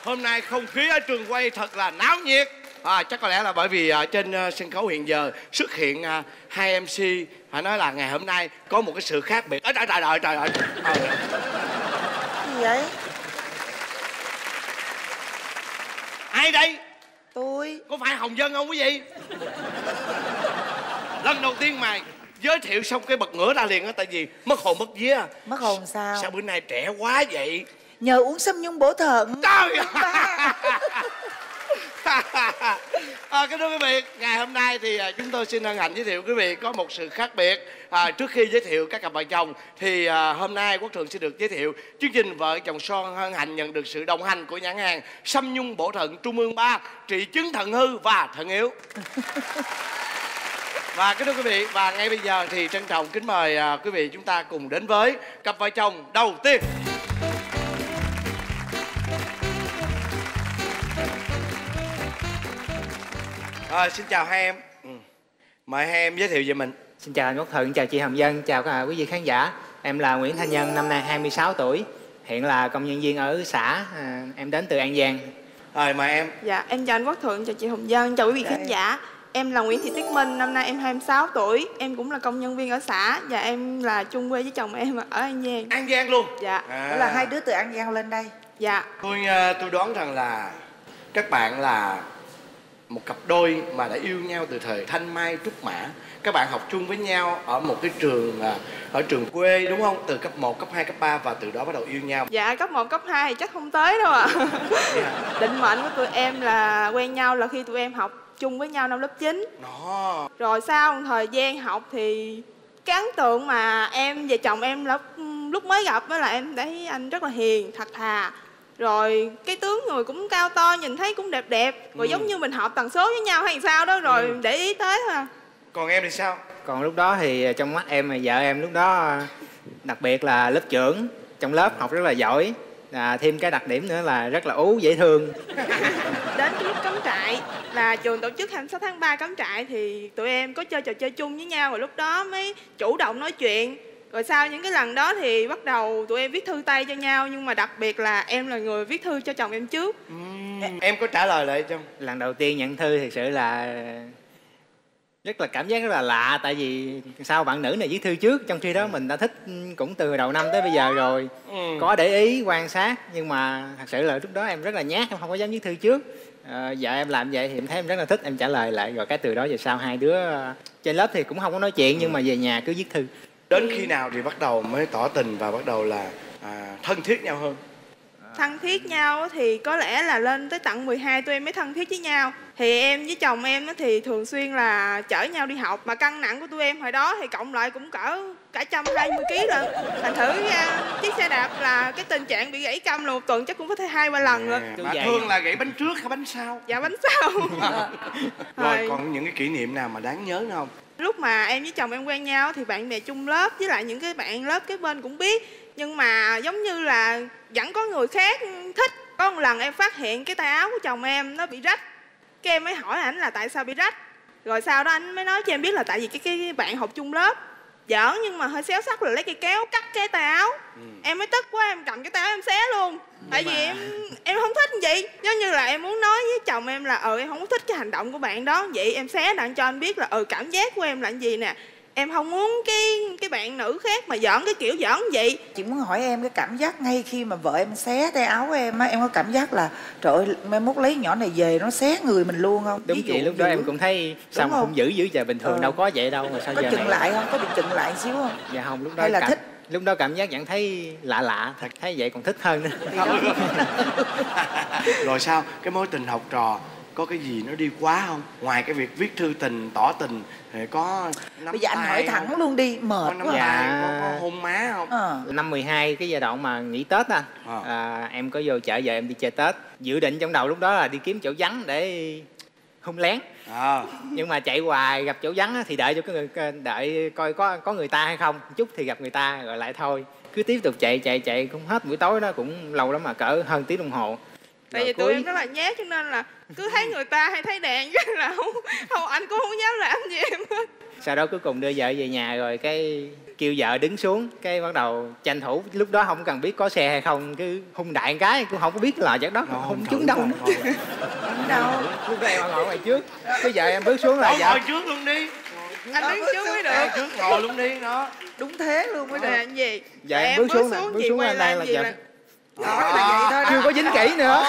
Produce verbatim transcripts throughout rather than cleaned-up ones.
Hôm nay không khí ở trường quay thật là náo nhiệt. À, chắc có lẽ là bởi vì uh, trên uh, sân khấu hiện giờ xuất hiện uh, hai em xê. Phải nói là ngày hôm nay có một cái sự khác biệt. Ê, trời trời trời trời ơi. Gì vậy? Ai đây? Tôi. Có phải Hồng Vân không quý vị? Lần đầu tiên mà giới thiệu xong cái bật ngửa ra liền á. Tại vì mất hồn mất vía. Mất hồn sao? Sao bữa nay trẻ quá vậy? Nhờ uống sâm nhung bổ thận. Trời ơi. À, kính thưa quý vị, ngày hôm nay thì à, chúng tôi xin hân hạnh giới thiệu quý vị có một sự khác biệt. À, trước khi giới thiệu các cặp vợ chồng thì à, hôm nay Quốc Trường sẽ được giới thiệu chương trình Vợ Chồng Son hân hạnh nhận được sự đồng hành của nhãn hàng Sâm Nhung Bổ Thận Trung ương ba, trị chứng thận hư và thận yếu. Và kính thưa quý vị, và ngay bây giờ thì trân trọng kính mời à, quý vị chúng ta cùng đến với cặp vợ chồng đầu tiên. À, xin chào hai em. Ừ. Mời hai em giới thiệu về mình. Xin chào anh Quốc Thuận, chào chị Hồng Vân, chào các quý vị khán giả. Em là Nguyễn Thanh Nhân, năm nay hai mươi sáu tuổi, hiện là công nhân viên ở xã, à, em đến từ An Giang. Rồi mời em. Dạ, em chào anh Quốc Thuận, chào chị Hồng Vân, chào quý vị khán giả. Em là Nguyễn Thị Tuyết Minh, năm nay em hai mươi sáu tuổi, em cũng là công nhân viên ở xã và em là chung quê với chồng em ở An Giang. An Giang luôn? Dạ. À. Đó là hai đứa từ An Giang lên đây. Dạ. Tôi tôi đoán rằng là các bạn là một cặp đôi mà đã yêu nhau từ thời thanh mai trúc mã. Các bạn học chung với nhau ở một cái trường ở trường quê đúng không? Từ cấp một, cấp hai, cấp ba và từ đó bắt đầu yêu nhau. Dạ, cấp một, cấp hai thì chắc không tới đâu ạ. À. Định mệnh của tụi em là quen nhau là khi tụi em học chung với nhau năm lớp chín. Đó. Rồi sau một thời gian học thì cái ấn tượng mà em và chồng em lúc, lúc mới gặp đó là em thấy anh rất là hiền, thật thà. Rồi cái tướng người cũng cao to, nhìn thấy cũng đẹp đẹp. Rồi ừ. giống như mình hợp tần số với nhau hay sao đó, rồi ừ. để ý tới thôi à. Còn em thì sao? Còn lúc đó thì trong mắt em, vợ em lúc đó đặc biệt là lớp trưởng, trong lớp học rất là giỏi. À, thêm cái đặc điểm nữa là rất là ú, dễ thương. Đến cái lúc cắm trại là trường tổ chức hai mươi sáu tháng ba cắm trại thì tụi em có chơi trò chơi chung với nhau. Rồi lúc đó mới chủ động nói chuyện. Rồi sau những cái lần đó thì bắt đầu tụi em viết thư tay cho nhau. Nhưng mà đặc biệt là em là người viết thư cho chồng em trước. uhm, Em có trả lời lại không? Lần đầu tiên nhận thư thật sự là rất là cảm giác rất là lạ. Tại vì sao bạn nữ này viết thư trước, trong khi đó mình đã thích cũng từ đầu năm tới bây giờ rồi. ừ. Có để ý, quan sát. Nhưng mà thật sự là lúc đó em rất là nhát, em không có dám viết thư trước. à, Vợ em làm vậy thì em thấy em rất là thích, em trả lời lại. Rồi cái từ đó về sau hai đứa trên lớp thì cũng không có nói chuyện. ừ. Nhưng mà về nhà cứ viết thư. Đến khi nào thì bắt đầu mới tỏ tình và bắt đầu là à, thân thiết nhau hơn? Thân thiết nhau thì có lẽ là lên tới tận mười hai tụi em mới thân thiết với nhau. Thì em với chồng em thì thường xuyên là chở nhau đi học. Mà cân nặng của tụi em hồi đó thì cộng lại cũng cỡ cả trăm hai mươi ký lận. Thành thử uh, chiếc xe đạp là cái tình trạng bị gãy câm là một tuần chắc cũng có thể hai ba lần rồi. Mà thường là gãy bánh trước hay bánh sau? Dạ bánh sau. Rồi còn những cái kỷ niệm nào mà đáng nhớ nữa không? Lúc mà em với chồng em quen nhau thì bạn bè chung lớp với lại những cái bạn lớp kế bên cũng biết. Nhưng mà giống như là vẫn có người khác thích. Có một lần em phát hiện cái tay áo của chồng em nó bị rách. Cái em mới hỏi ảnh là tại sao bị rách. Rồi sau đó anh mới nói cho em biết là tại vì cái, cái bạn học chung lớp giỡn nhưng mà hơi xéo sắc là lấy cây kéo cắt cái tay áo. ừ. Em mới tức quá, em cầm cái tay áo em xé luôn. Nhưng tại mà... vì em em không thích như vậy. Giống như là em muốn nói với chồng em là ừ em không có thích cái hành động của bạn đó. Vậy em xé đặng cho anh biết là ừ cảm giác của em là gì nè. Em không muốn cái cái bạn nữ khác mà giỡn cái kiểu giỡn vậy. Chị muốn hỏi em cái cảm giác ngay khi mà vợ em xé tay áo của em á, em có cảm giác là trời ơi mai mốt lấy nhỏ này về nó xé người mình luôn không? Đúng chị, lúc đó em cũng thấy sao mà không giữ giữ giờ bình thường. ừ. Đâu có vậy đâu mà sao có giờ chừng này... lại không? Có bị chừng lại xíu không? Dạ không, lúc đó hay là cảm... thích? Lúc đó cảm giác vẫn thấy lạ lạ, thật thấy vậy còn thích hơn nữa. Rồi sao? Cái mối tình học trò có cái gì nó đi quá không? Ngoài cái việc viết thư tình, tỏ tình thì có nắm bây giờ anh hỏi thẳng không? Luôn đi, mệt có nắm quá. Dạ... À. có, có hôn má không? à. Năm mười hai cái giai đoạn mà nghỉ Tết á, à. à, em có vô chợ vợ em đi chơi Tết. Dự định trong đầu lúc đó là đi kiếm chỗ vắng để hôn lén. à. Nhưng mà chạy hoài gặp chỗ vắng á, thì đợi cho cái người đợi coi có có người ta hay không. Chút thì gặp người ta rồi lại thôi. Cứ tiếp tục chạy chạy chạy cũng hết buổi tối đó, cũng lâu lắm mà cỡ hơn tiếng đồng hồ. Tại vì tụi em rất là nhát cho nên là cứ thấy người ta hay thấy đèn cái là không, không anh cũng không dám làm gì em hết. Sau đó cuối cùng đưa vợ về nhà rồi cái kêu vợ đứng xuống, cái bắt đầu tranh thủ, lúc đó không cần biết có xe hay không, cứ hung đại cái cũng không có biết là chắc đó không, không trúng đâu. Đâu Lúc đó em ngồi ngoài trước, cái vợ em bước xuống là vợ ngồi trước luôn đi, Anh đứng trước mới được. trước ngồi luôn đi đó. Đúng thế luôn mới Là được. gì? Dạ em bước xuống nè, bước xuống anh đây là Đó là vậy thôi đó. chưa có dính kỹ nữa.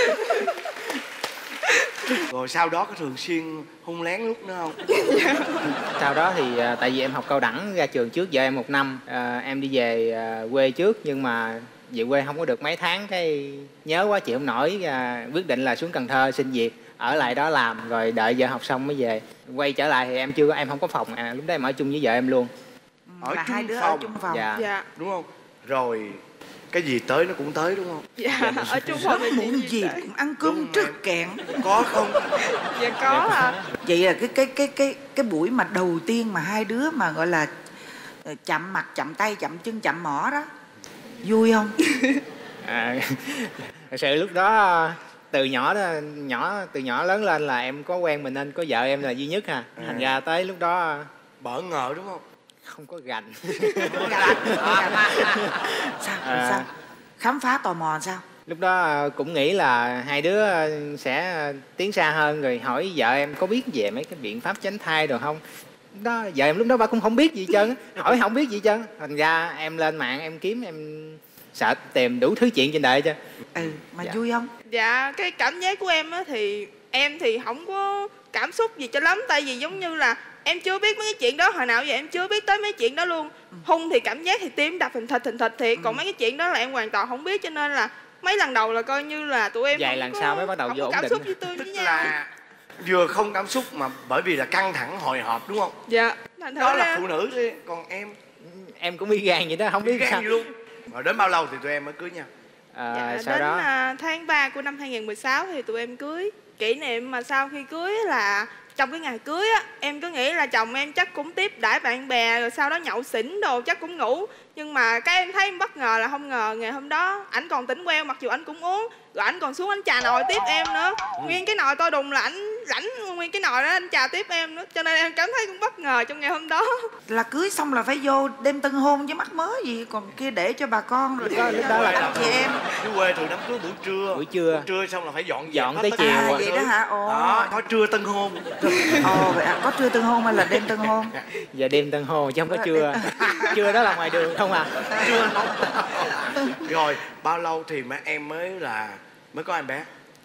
Rồi sau đó có thường xuyên hung lén lúc nữa không? Sau đó thì à, tại vì em học cao đẳng ra trường trước vợ em một năm, à, em đi về à, quê trước nhưng mà về quê không có được mấy tháng cái nhớ quá chịu không nổi, à, quyết định là xuống Cần Thơ xin việc ở lại đó làm rồi đợi vợ học xong mới về. Quay trở lại thì em chưa có em không có phòng, à, lúc đó em ở chung với vợ em luôn. Ở là chung hai đứa phòng. ở chung phòng. Dạ. Dạ. Đúng không? Rồi cái gì tới nó cũng tới đúng không? Dạ, ở chung phòng thì Muốn chị gì gì cũng ăn cơm Đúng trước em. kẹn. Có không? Dạ có à. Vậy là cái cái cái cái cái buổi mà đầu tiên mà hai đứa mà gọi là ờ, chạm mặt chạm tay chạm chân chạm mỏ đó, vui không? À, thật sự lúc đó từ nhỏ đó, nhỏ từ nhỏ lớn lên là em có quen mình nên có vợ em là duy nhất ha. Thành ra tới lúc đó Bỡ ngỡ đúng không? không có gành. Sao À. sao? Khám phá tò mò sao? Lúc đó cũng nghĩ là hai đứa sẽ tiến xa hơn rồi hỏi vợ em có biết về mấy cái biện pháp tránh thai rồi không. Đó vợ em lúc đó bà cũng không biết gì hết trơn á, hỏi không biết gì hết trơn. Thành ra em lên mạng em kiếm, em sợ tìm đủ thứ chuyện trên đời chứ. Ừ, mà Dạ. vui không? Dạ, cái cảm giác của em á thì em thì không có cảm xúc gì cho lắm. Tại vì giống như là em chưa biết mấy cái chuyện đó, hồi nào giờ em chưa biết tới mấy chuyện đó luôn. Hung thì cảm giác thì tim đập thình thịch thình thịch thiệt. Còn mấy cái chuyện đó là em hoàn toàn không biết, cho nên là mấy lần đầu là coi như là tụi em Vài không lần có, sau mới bắt đầu không vô có ổn cảm định. xúc với tôi với Tức nhau. là vừa không cảm xúc mà bởi vì là căng thẳng hồi hộp đúng không? Dạ, thành thử Đó là ra phụ nữ thôi, còn em Em cũng biết gan vậy đó, không biết gan sao. gì luôn. Rồi đến bao lâu thì tụi em mới cưới nhau? À, dạ, sau đến đó à, tháng ba của năm hai không một sáu thì tụi em cưới. Kỷ niệm mà sau khi cưới là trong cái ngày cưới á, em cứ nghĩ là chồng em chắc cũng tiếp đãi bạn bè rồi sau đó nhậu xỉn đồ chắc cũng ngủ. Nhưng mà cái em thấy em bất ngờ là không ngờ ngày hôm đó ảnh còn tỉnh queo, mặc dù ảnh cũng uống, rồi ảnh còn xuống ảnh chà nồi tiếp em nữa. Nguyên cái nồi to đùng là ảnh lãnh nguyên cái nồi đó anh chà tiếp em nữa, cho nên em cảm thấy cũng bất ngờ trong ngày hôm đó. Là cưới xong là phải vô đêm tân hôn với mắc mớ gì, còn kia để cho bà con rồi đó- lúc đó là- anh chị em. Dưới quê thường đám cưới buổi trưa. Buổi trưa. Buổi trưa xong là phải dọn dẹp Dọn hết tới tất chiều cả à. mọi Vậy thứ. đó hả? Ồ. Đó, có trưa tân hôn. Ồ vậy à, có trưa tân hôn hay là đêm tân hôn? giờ đêm tân hôn chứ không có trưa. Trưa đó là ngoài đường không à. Trưa nóng. Rồi bao lâu thì mà em mới là mới có em bé?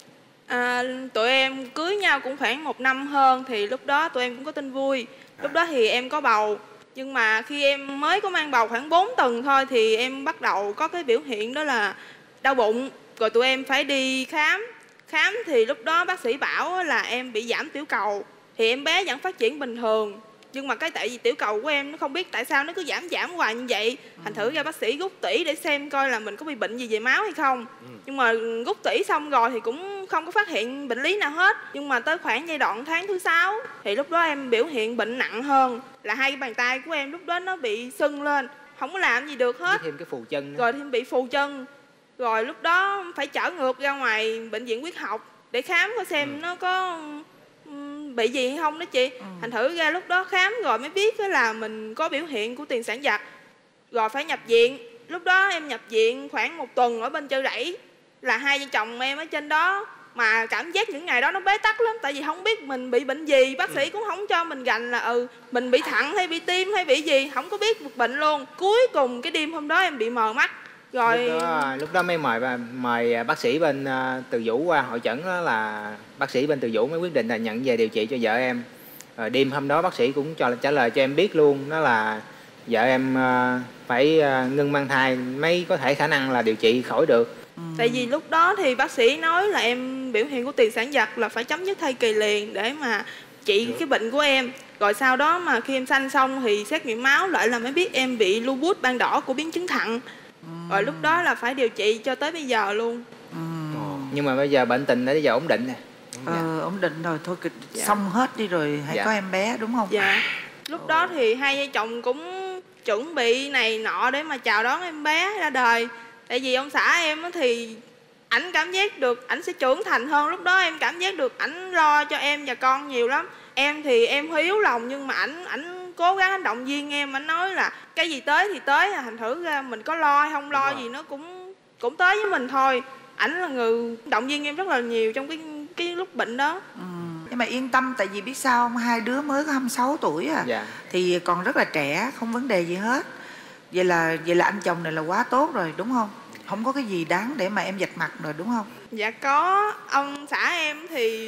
À, tụi em cưới nhau cũng khoảng một năm hơn thì lúc đó tụi em cũng có tin vui. Lúc đó thì em có bầu. Nhưng mà khi em mới có mang bầu khoảng bốn tuần thôi thì em bắt đầu có cái biểu hiện đó là đau bụng. Rồi tụi em phải đi khám. Khám thì lúc đó bác sĩ bảo là em bị giảm tiểu cầu. Thì em bé vẫn phát triển bình thường. Nhưng mà cái tại vì tiểu cầu của em nó không biết tại sao nó cứ giảm giảm hoài như vậy. Thành thử ra bác sĩ rút tủy để xem coi là mình có bị bệnh gì về máu hay không. Nhưng mà rút tủy xong rồi thì cũng không có phát hiện bệnh lý nào hết. Nhưng mà tới khoảng giai đoạn tháng thứ sáu thì lúc đó em biểu hiện bệnh nặng hơn. Là hai cái bàn tay của em lúc đó nó bị sưng lên, không có làm gì được Với hết. thêm cái phù chân nữa. Rồi thêm bị phù chân. Rồi lúc đó phải chở ngược ra ngoài bệnh viện huyết học để khám coi xem nó có ừm, bị gì hay không đó chị. Thành thử ra lúc đó khám rồi mới biết là mình có biểu hiện của tiền sản giật. Rồi phải nhập viện. Lúc đó em nhập viện khoảng một tuần ở bên Chợ Rẫy. Là hai vợ chồng em ở trên đó. Mà cảm giác những ngày đó nó bế tắc lắm. Tại vì không biết mình bị bệnh gì. Bác sĩ cũng không cho mình gành là ừ mình bị thận hay bị tim hay bị gì. Không có biết một bệnh luôn. Cuối cùng cái đêm hôm đó em bị mờ mắt. Rồi Lúc đó, lúc đó mới mời bà- mời bác sĩ bên uh, Từ Dũ qua hội chẩn, đó là bác sĩ bên Từ Dũ mới quyết định là nhận về điều trị cho vợ em. Rồi đêm hôm đó bác sĩ cũng cho trả lời cho em biết luôn, đó là vợ em uh, phải uh, ngưng mang thai mới có thể khả năng là điều trị khỏi được. tại vì lúc đó thì bác sĩ nói là em biểu hiện của tiền sản giật là phải chấm dứt thai kỳ liền để mà trị cái bệnh của em. Rồi sau đó mà khi em sanh xong thì xét nghiệm máu lại là mới biết em bị lupus ban đỏ của biến chứng thận. Rồi lúc đó là phải điều trị cho tới bây giờ luôn. Nhưng mà bây giờ bệnh tình đã giờ ổn định nè. Ờ, ổn định rồi thôi kịch Dạ. xong hết đi rồi hãy Dạ. có em bé đúng không? Dạ. Lúc đó thì hai vợ chồng cũng chuẩn bị này nọ để mà chào đón em bé ra đời. Tại vì ông xã em á thì ảnh cảm giác được ảnh sẽ trưởng thành hơn. Lúc đó em cảm giác được ảnh lo cho em và con nhiều lắm. Em thì em hiếu lòng, nhưng mà ảnh ảnh cố gắng ảnh động viên em. Ảnh nói là cái gì tới thì tới, thành thử ra mình có lo hay không lo gì nó cũng cũng tới với mình thôi. Ảnh là người động viên em rất là nhiều trong cái cái lúc bệnh đó. Ừ. Nhưng mà yên tâm, tại vì biết sao không, hai đứa mới có hai mươi sáu tuổi à, dạ. thì còn rất là trẻ, không vấn đề gì hết. Vậy là vậy là anh chồng này là quá tốt rồi đúng không? Không có cái gì đáng để mà em vạch mặt rồi đúng không? Dạ có. Ông xã em thì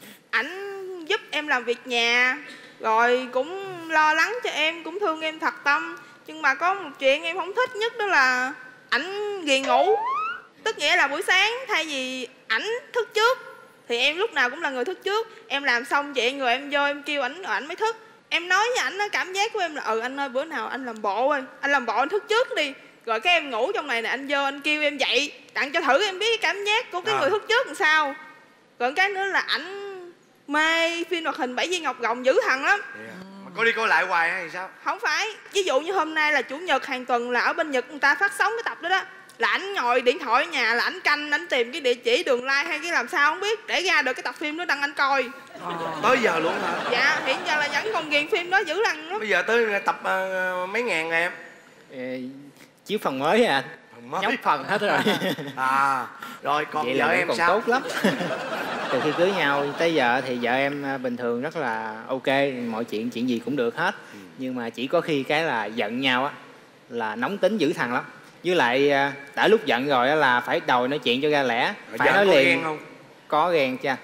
ảnh giúp em làm việc nhà, rồi cũng lo lắng cho em, cũng thương em thật tâm. Nhưng mà có một chuyện em không thích nhất, đó là ảnh ghiền ngủ. Tức nghĩa là buổi sáng thay vì ảnh thức trước thì em lúc nào cũng là người thức trước. Em làm xong chuyện rồi em vô em kêu ảnh rồi ảnh mới thức. Em nói với ảnh, cảm giác của em là ừ anh ơi bữa nào anh làm bộ ơi, anh làm bộ anh thức trước đi. Rồi cái em ngủ trong này nè, anh vô anh kêu em dậy, tặng cho thử em biết cái cảm giác của cái à. người thức trước làm sao. Rồi cái nữa là ảnh mê phim hoạt hình Bảy Viên Ngọc Rồng dữ thần lắm. Yeah. Mà có đi coi lại hoài hay sao? Không phải, ví dụ như hôm nay là chủ nhật hàng tuần là ở bên Nhật người ta phát sóng cái tập đó đó, là ảnh ngồi điện thoại ở nhà, là ảnh canh, ảnh tìm cái địa chỉ đường like hay cái làm sao không biết để ra được cái tập phim đó đăng ảnh coi. À. Tới giờ luôn hả? Dạ, hiện giờ là vẫn còn ghiền phim đó dữ lắm. Bây giờ tới tập uh, mấy ngàn rồi em? Ê, chiếu phần mới à, mới. nhóc phần hết rồi. À, rồi còn vậy vợ là em còn sao? tốt lắm. Từ khi cưới nhau tới giờ thì vợ em bình thường rất là ok, mọi chuyện chuyện gì cũng được hết. Ừ. Nhưng mà chỉ có khi cái là giận nhau á là nóng tính dữ thằng lắm. Với lại đã lúc giận rồi là phải đòi nói chuyện cho ra lẽ, mà phải nói có liền. Ghen không? Có ghen cha.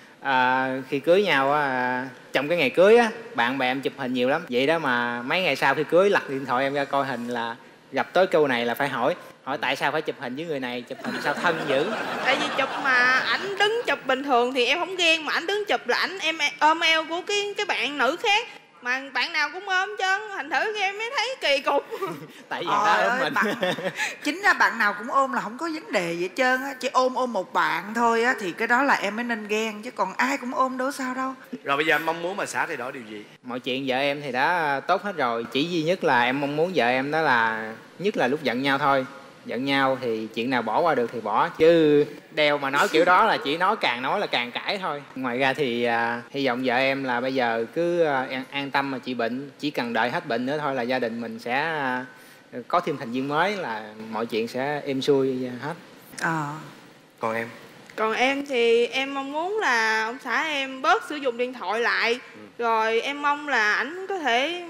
À, khi cưới nhau á, trong cái ngày cưới á, bạn bè em chụp hình nhiều lắm. Vậy đó mà mấy ngày sau khi cưới lật điện thoại em ra coi hình là gặp tới câu này là phải hỏi hỏi tại sao phải chụp hình với người này, chụp hình sao thân dữ. Tại vì chụp mà ảnh đứng chụp bình thường thì em không ghen, mà ảnh đứng chụp là ảnh em ôm eo của cái cái bạn nữ khác, mà bạn nào cũng ôm chân, thành thử em mới thấy kỳ cục. Tại vì ta ôm mình. Bạn, chính ra bạn nào cũng ôm là không có vấn đề gì hết trơn á, chỉ ôm ôm một bạn thôi á thì cái đó là em mới nên ghen, chứ còn ai cũng ôm đâu sao đâu. Rồi bây giờ em mong muốn bà xã thay đổi điều gì? Mọi chuyện vợ em thì đã tốt hết rồi, chỉ duy nhất là em mong muốn vợ em đó là nhất là lúc giận nhau thôi. Giận nhau thì chuyện nào bỏ qua được thì bỏ, chứ đeo mà nói kiểu đó là chỉ nói càng nói là càng cãi thôi. Ngoài ra thì à, hy vọng vợ em là bây giờ cứ à, an, an tâm mà trị bệnh, chỉ cần đợi hết bệnh nữa thôi là gia đình mình sẽ à, có thêm thành viên mới, là mọi chuyện sẽ êm xuôi hết. À. Còn em? Còn em thì em mong muốn là ông xã em bớt sử dụng điện thoại lại. Ừ. Rồi em mong là ảnh có thể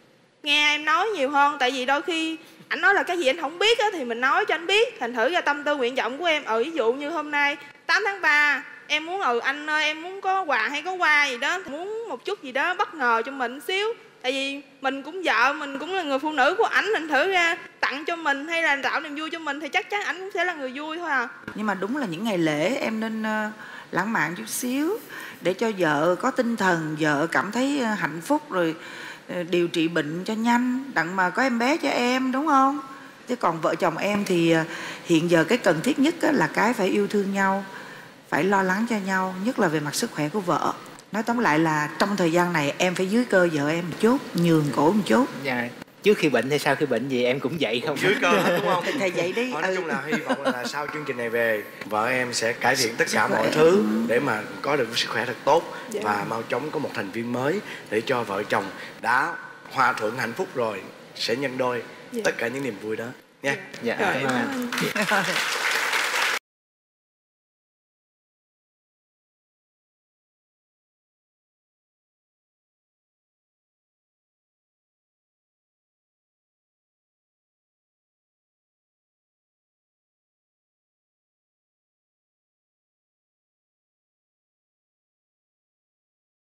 nghe em nói nhiều hơn. Tại vì đôi khi ảnh nói là cái gì anh không biết á, thì mình nói cho anh biết. Thành thử ra tâm tư nguyện vọng của em, ừ ví dụ như hôm nay tám tháng ba em muốn ừ anh ơi em muốn có quà hay có quà gì đó, muốn một chút gì đó bất ngờ cho mình xíu. Tại vì mình cũng vợ, mình cũng là người phụ nữ của ảnh, thành thử ra tặng cho mình hay là tạo niềm vui cho mình thì chắc chắn ảnh cũng sẽ là người vui thôi à. Nhưng mà đúng là những ngày lễ em nên uh, lãng mạn chút xíu để cho vợ có tinh thần, vợ cảm thấy uh, hạnh phúc, rồi uh, điều trị bệnh cho nhanh đặng mà có em bé cho em, đúng không? Chứ còn vợ chồng em thì uh, hiện giờ cái cần thiết nhất uh, là cái phải yêu thương nhau, phải lo lắng cho nhau, nhất là về mặt sức khỏe của vợ. Nói tóm lại là trong thời gian này em phải dưới cơ vợ em một chút, nhường cổ một chút. Dạ. Trước khi bệnh hay sau khi bệnh gì em cũng vậy không? Dưới cơ hết đúng không? Thì thầy vậy đi. Nói ừ. chung là hy vọng là sau chương trình này về vợ em sẽ cải thiện tất cả mọi thứ để mà có được sức khỏe thật tốt. Dạ. Và mau chóng có một thành viên mới để cho vợ chồng đã hòa thuận hạnh phúc rồi sẽ nhân đôi. Dạ. Tất cả những niềm vui đó nha. Dạ. Dạ. Dạ.